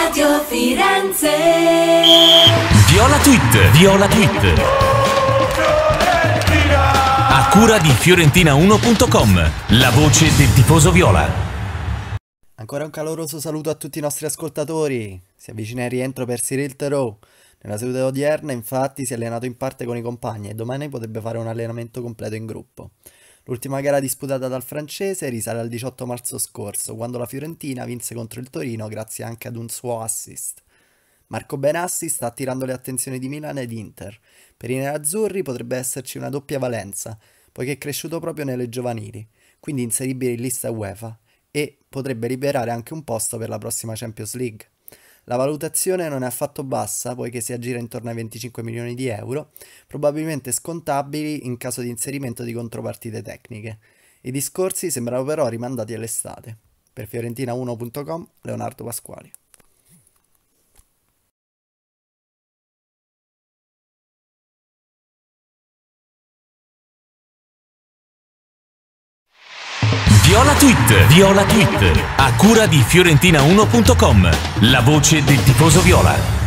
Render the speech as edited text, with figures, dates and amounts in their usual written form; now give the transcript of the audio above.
Radio Firenze. Viola Tweet, Viola Tweet. A cura di Fiorentina1.com, la voce del tifoso viola. Ancora un caloroso saluto a tutti i nostri ascoltatori. Si avvicina il rientro per Cyril Theroux. Nella seduta odierna, infatti, si è allenato in parte con i compagni e domani potrebbe fare un allenamento completo in gruppo. L'ultima gara disputata dal francese risale al 18 marzo scorso, quando la Fiorentina vinse contro il Torino grazie anche ad un suo assist. Marco Benassi sta attirando le attenzioni di Milan ed Inter. Per i nerazzurri potrebbe esserci una doppia valenza, poiché è cresciuto proprio nelle giovanili, quindi inseribile in lista UEFA, e potrebbe liberare anche un posto per la prossima Champions League. La valutazione non è affatto bassa, poiché si aggira intorno ai 25 milioni di euro, probabilmente scontabili in caso di inserimento di contropartite tecniche. I discorsi sembrano però rimandati all'estate. Per Fiorentina1.com, Leonardo Pasquali. Viola Tweet, Viola Tweet. A cura di Fiorentina1.com, la voce del tifoso viola.